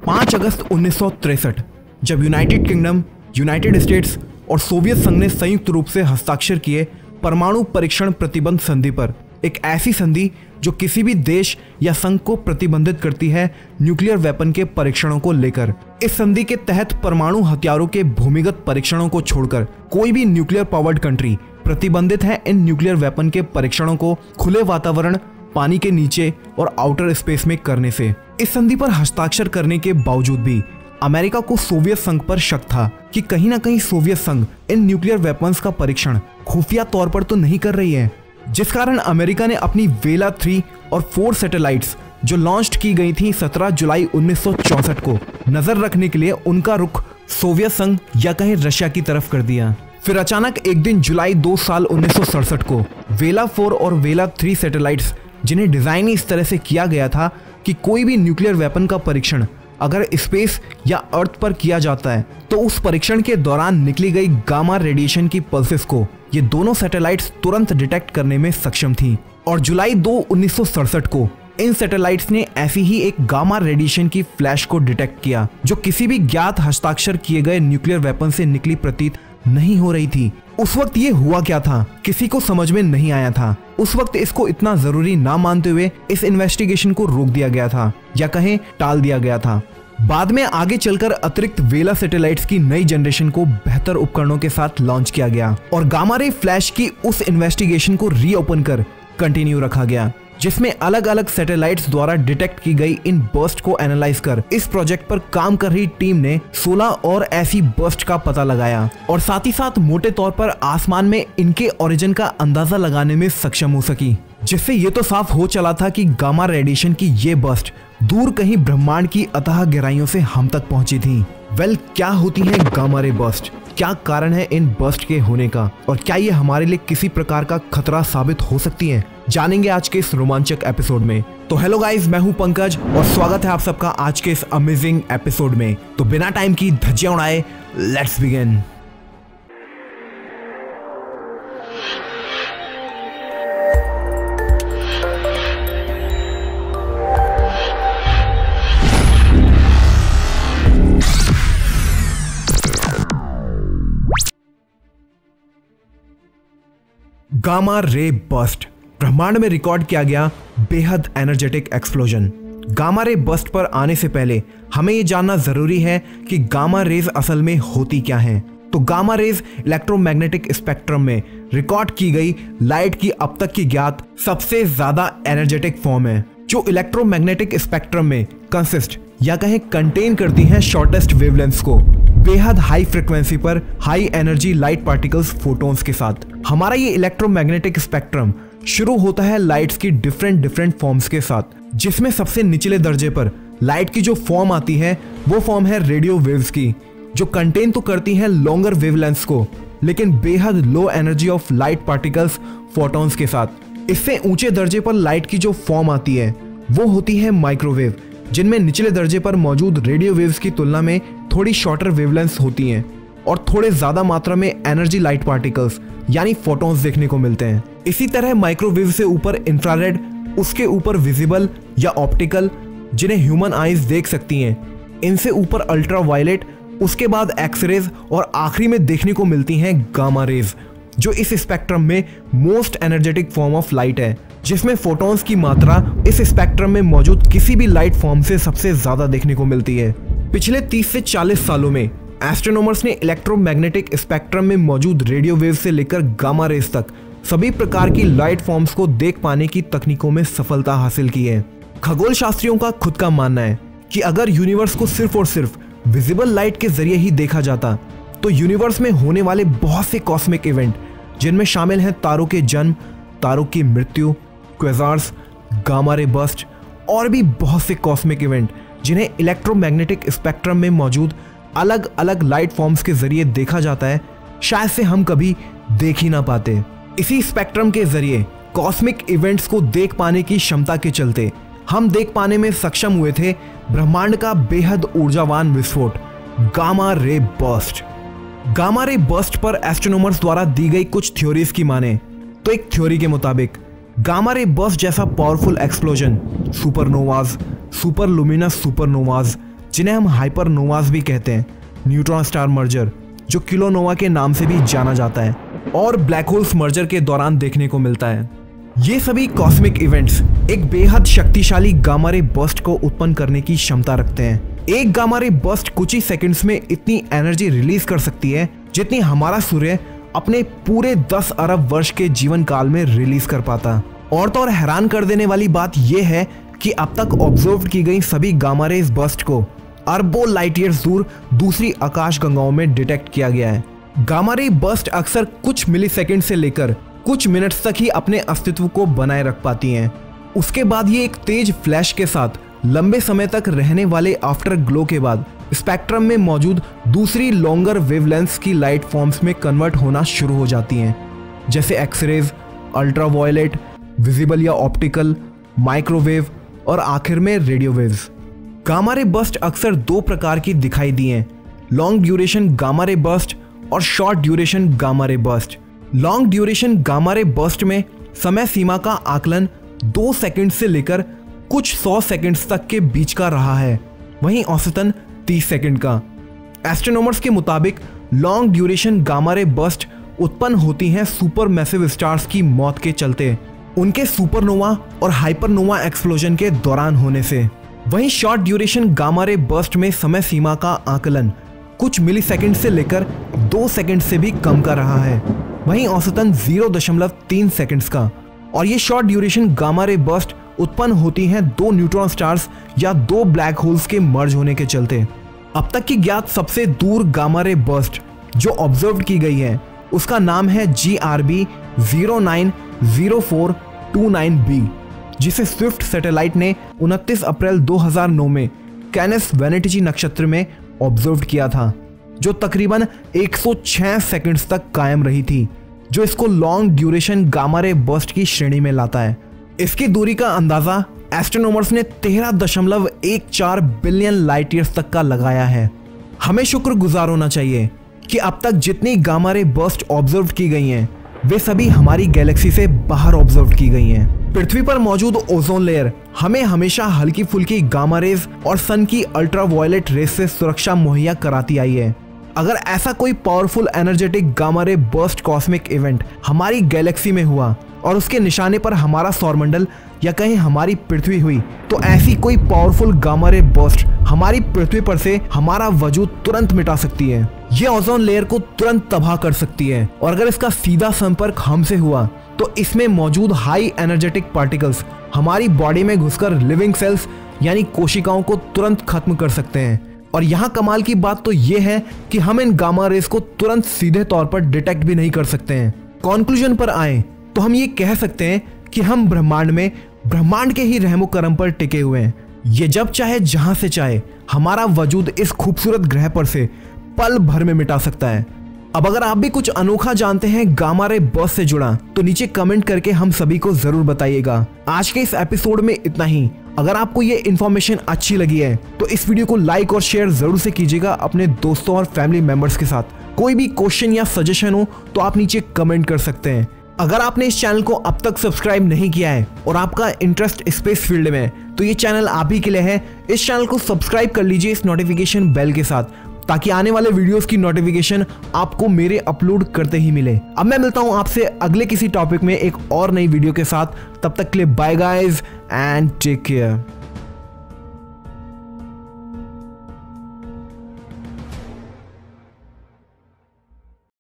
5 अगस्त 1963 जब United Kingdom, United States और सोवियत संघ ने संयुक्त रूप से हस्ताक्षर किए परमाणु परीक्षण प्रतिबंध संधि पर, एक ऐसी संधि जो किसी भी देश या संघ को प्रतिबंधित करती है न्यूक्लियर वेपन के परीक्षणों को लेकर। इस संधि के तहत परमाणु हथियारों के भूमिगत परीक्षणों को छोड़कर कोई भी न्यूक्लियर पावर्ड कंट्री प्रतिबंधित है इन न्यूक्लियर वेपन के परीक्षणों को खुले वातावरण, पानी के नीचे और आउटर स्पेस में करने से। इस संधि पर हस्ताक्षर करने के बावजूद भी अमेरिका को सोवियत संघ पर शक था कि कहीं ना कहीं सोवियत संघ इन न्यूक्लियर वेपन्स का परीक्षण खुफिया तौर पर तो नहीं कर रही है, जिस कारण अमेरिका ने अपनी वेला 3 और 4 सैटेलाइट्स जो लॉन्च की गई थी 17 जुलाई 1964 को नजर रखने के लिए उनका रुख सोवियत संघ या कहीं रशिया की तरफ कर दिया। फिर अचानक एक दिन जुलाई 2 साल 1967 को वेला 4 और वेला 3 सैटेलाइट्स, जिन्हें डिजाइन इस तरह से किया गया था कि कोई भी न्यूक्लियर वेपन का परीक्षण अगर स्पेस या अर्थ पर किया जाता है तो उस परीक्षण के दौरान निकली गई गामा रेडिएशन की पल्सेस को ये दोनों सैटेलाइट्स तुरंत डिटेक्ट करने में सक्षम थी। और जुलाई 2, 1967 को इन सैटेलाइट्स ने ऐसी ही एक गामा रेडिएशन की फ्लैश को डिटेक्ट किया जो किसी भी ज्ञात हस्ताक्षर किए गए न्यूक्लियर वेपन से निकली प्रतीत नहीं हो रही थी। उस वक्त ये हुआ क्या था किसी को समझ में नहीं आया था। उस वक्त इसको इतना जरूरी ना मानते हुए इस इन्वेस्टिगेशन को रोक दिया गया था या कहें टाल दिया गया था। बाद में आगे चलकर अतिरिक्त वेला सैटेलाइट्स की नई जनरेशन को बेहतर उपकरणों के साथ लॉन्च किया गया और गामा रे फ्लैश की उस इन्वेस्टिगेशन को रीओपन कर कंटिन्यू रखा गया, जिसमें अलग अलग सैटेलाइट्स द्वारा डिटेक्ट की गई इन बर्स्ट को एनालाइज कर इस प्रोजेक्ट पर काम कर रही टीम ने 16 और ऐसी बर्स्ट का पता लगाया और साथ ही साथ मोटे तौर पर आसमान में इनके ओरिजिन का अंदाजा लगाने में सक्षम हो सकी, जिससे ये तो साफ हो चला था कि गामा रेडिएशन की ये बर्स्ट दूर कहीं ब्रह्मांड की अथाह गहराइयों से हम तक पहुंची थी। क्या होती है गामा रे बर्स्ट, क्या कारण है इन बर्स्ट के होने का और क्या ये हमारे लिए किसी प्रकार का खतरा साबित हो सकती है, जानेंगे आज के इस रोमांचक एपिसोड में। तो हेलो गाइस, मैं हूं पंकज और स्वागत है आप सबका आज के इस अमेजिंग एपिसोड में। तो बिना टाइम की धज्जियां उड़ाए, let's begin. Gamma ray burst ब्रह्मांड में रिकॉर्ड किया गया बेहद energetic explosion. Gamma ray burst पर आने से पहले हमें यह जानना जरूरी है कि गामा रेज असल में होती क्या हैं। तो गामा रेज इलेक्ट्रोमैग्नेटिक स्पेक्ट्रम में रिकॉर्ड की गई लाइट की अब तक की ज्ञात सबसे ज्यादा एनर्जेटिक फॉर्म है, जो इलेक्ट्रोमैग्नेटिक स्पेक्ट्रम में कंसिस्ट या कहें कंटेन करती हैं शॉर्टेस्ट वेवलेंथ्स को बेहद हाई फ्रिक्वेंसी पर high energy light particles photons के साथ। हमारा ये इलेक्ट्रोमैग्नेटिक स्पेक्ट्रम शुरू होता है लाइट्स की डिफरेंट फॉर्म्स के साथ, जिसमें सबसे निचले दर्जे पर लाइट की जो फॉर्म आती है वो फॉर्म है रेडियो वेव्स की, जो कंटेन तो करती हैं लॉन्गर वेवलेंथ्स को लेकिन बेहद low energy of light particles photons के साथ। इससे ऊंचे दर्जे पर लाइट की जो फॉर्म आती है वो होती है माइक्रोवेव, जिनमें निचले दर्जे पर मौजूद रेडियो वेव्स की तुलना में थोड़ी शॉर्टर वेवलेंथ्स होती हैं और थोड़े ज्यादा मात्रा में एनर्जी लाइट पार्टिकल्स यानी फोटॉन्स देखने को मिलते हैं। इसी तरह माइक्रोवेव से ऊपर इंफ्रारेड, उसके ऊपर विजिबल या ऑप्टिकल जिन्हें ह्यूमन आईज देख सकती हैं, इनसे ऊपर अल्ट्रा वायलेट, उसके बाद एक्सरेज और आखिरी में देखने को मिलती हैं गामा रेज, जो इस स्पेक्ट्रम में most energetic form of light है, जिसमें फोटॉन्स की मात्रा इस स्पेक्ट्रम में मौजूद किसी भी लाइट फॉर्म से सबसे ज्यादा देखने को मिलती है। पिछले 30 से 40 सालों में एस्ट्रोनॉमर्स ने इलेक्ट्रोमैग्नेटिक स्पेक्ट्रम में मौजूद रेडियो वेव से लेकर गामा रेज तक सभी प्रकार की लाइट फॉर्म्स को देख पाने की तकनीकों में सफलता हासिल की है। खगोल शास्त्रियों का खुद का मानना है कि अगर यूनिवर्स को सिर्फ और सिर्फ विजिबल लाइट के जरिए ही देखा जाता तो यूनिवर्स में होने वाले बहुत से कॉस्मिक इवेंट, जिनमें शामिल हैं तारों के जन्म, तारों की मृत्यु, क्वेज़ार्स, गामा रे बर्स्ट और भी बहुत से कॉस्मिक इवेंट, जिन्हें इलेक्ट्रोमैग्नेटिक स्पेक्ट्रम में मौजूद अलग अलग लाइट फॉर्म्स के जरिए देखा जाता है, शायद से हम कभी देख ही ना पाते। इसी स्पेक्ट्रम के जरिए कॉस्मिक इवेंट्स को देख पाने की क्षमता के चलते हम देख पाने में सक्षम हुए थे ब्रह्मांड का बेहद ऊर्जावान विस्फोट gamma ray burst. Gamma ray burst पर एस्ट्रोनॉमर्स द्वारा दी गई कुछ थ्योरीज की माने तो एक थ्योरी के मुताबिक गामा रे बर्स्ट जैसा powerful explosion supernovas, super luminous supernovas, जिन्हें हम हाइपरनोवाज भी कहते हैं, न्यूट्रॉन स्टार मर्जर जो किलोनोवा के नाम से भी जाना जाता है, और ब्लैक होल्स मर्जर के दौरान देखने को मिलता है। ये सभी कॉस्मिक इवेंट्स एक बेहद शक्तिशाली गामा रे बर्स्ट को उत्पन्न करने की क्षमता रखते हैं। एक गामा रे बर्स्ट कुछ ही सेकंड्स में इतनी एनर्जी रिलीज कर सकती है जितनी हमारा सूर्य अपने पूरे 10 अरब वर्ष के जीवन काल में रिलीज कर पाता। और तो और हैरान कर देने वाली बात यह है कि अब तक ऑब्जर्व की गई सभी गामा रेज बर्स्ट को अरबों लाइट ईयर्स दूर दूसरी आकाश गंगाओं में डिटेक्ट किया गया है। गामा रे बर्स्ट अक्सर कुछ मिलीसेकंड से लेकर कुछ मिनट्स तक ही अपने अस्तित्व को बनाए रख पाती हैं। उसके बाद ये एक तेज फ्लैश के साथ लंबे समय तक रहने वाले आफ्टर ग्लो के बाद स्पेक्ट्रम में मौजूद दूसरी लॉन्गर वेवलेंथ्स की लाइट फॉर्म्स में कन्वर्ट होना शुरू हो जाती हैं, जैसे एक्सरेज, अल्ट्रावायलेट, विजिबल या ऑप्टिकल, माइक्रोवेव और आखिर में radio waves. Gamma ray burst अक्सर दो प्रकार की दिखाई दी हैं, long duration gamma ray burst और short duration gamma ray burst. Long duration gamma ray burst में समय सीमा का आकलन 2 सेकंड से लेकर कुछ 100 सेकंड्स तक के बीच का रहा है, वहीं औसतन 30 सेकंड का। एस्ट्रोनॉमर्स के मुताबिक long duration gamma ray burst उत्पन्न होती हैं सुपर मैसिव स्टार्स की मौत के चलते, उनके सुपरनोवा और हाइपरनोवा एक्सप्लोजन के दौरान होने से। वहीं short duration gamma ray burst में समय सीमा का आकलन कुछ मिलीसेकंड से लेकर 2 सेकंड से भी कम का रहा है, वहीं औसतन 0.3 सेकंड्स का। और ये short duration gamma ray burst उत्पन्न होती हैं 2 न्यूट्रॉन स्टार्स या 2 ब्लैक होल्स के मर्ज होने के चलते। अब तक की ज्ञात सबसे दूर गामा रे बर्स्ट जो ऑब्जर्व की गई है उसका नाम है GRB 090429b, जिसे स्विफ्ट सैटेलाइट ने 29 अप्रैल 2009 में कैनस वेनेटिची नक्षत्र में ऑब्जर्व किया था, जो तकरीबन 106 सेकंड्स तक कायम रही थी, जो इसको long duration gamma ray burst की श्रेणी में लाता है। इसकी दूरी का अंदाजा एस्ट्रोनॉमर्स ने 13.14 बिलियन लाइट ईयर्स तक का लगाया है। हमें शुक्रगुजार होना चाहिए कि अब तक जितनी गामा रे बर्स्ट ऑब्जर्व की गई हैं वे सभी हमारी गैलेक्सी से बाहर ऑब्जर्व की गई हैं। पृथ्वी पर मौजूद ओजोन लेयर हमें हमेशा हल्की फुल्की गामा रेज और सन की अल्ट्रावायलेट रेज से सुरक्षा मुहैया कराती आई है। अगर ऐसा कोई powerful energetic gamma ray burst cosmic event हमारी गैलेक्सी में हुआ और उसके निशाने पर हमारा सौरमंडल या कहीं हमारी पृथ्वी हुई, तो ऐसी कोई पावरफुल गामा रे बर्स्ट हमारी पृथ्वी पर से हमारा वजूद तुरंत मिटा सकती है। ये ओजोन लेयर को तुरंत तबाह कर सकती है, और अगर इसका सीधा संपर्क हमसे हुआ तो इसमें मौजूद हाई एनर्जेटिक पार्टिकल्स हमारी बॉडी में घुसकर लिविंग सेल्स यानी कोशिकाओं को तुरंत खत्म कर सकते हैं। और यहाँ कमाल की बात तो ये है कि हम इन गामा रेस को तुरंत सीधे तौर पर डिटेक्ट भी नहीं कर सकते हैं। कॉन्क्लूजन पर आए तो हम ये कह सकते हैं कि हम ब्रह्मांड में ब्रह्मांड के ही रहमो करम पर टिके हुए हैं। ये जब चाहे जहां से चाहे हमारा वजूद इस खूबसूरत ग्रह पर से पल भर में मिटा सकता है। अब अगर आप भी कुछ अनोखा जानते हैं गामा रे बर्स्ट से जुड़ा तो नीचे कमेंट करके हम सभी को जरूर बताइएगा। आज के इस एपिसोड में इतना ही। अगर आपको ये इन्फॉर्मेशन अच्छी लगी है तो इस वीडियो को लाइक और शेयर जरूर से कीजिएगा अपने दोस्तों और फैमिली मेंबर्स के साथ। कोई भी क्वेश्चन या सजेशन हो तो आप नीचे कमेंट कर सकते हैं। अगर आपने इस चैनल को अब तक सब्सक्राइब नहीं किया है और आपका इंटरेस्ट स्पेस फील्ड में है तो ये चैनल आप ही के लिए है। इस चैनल को सब्सक्राइब कर लीजिए इस नोटिफिकेशन बेल के साथ, ताकि आने वाले वीडियोस की नोटिफिकेशन आपको मेरे अपलोड करते ही मिले। अब मैं मिलता हूं आपसे अगले किसी टॉपिक में एक और नई वीडियो के साथ। तब तक के लिए bye guys and take care.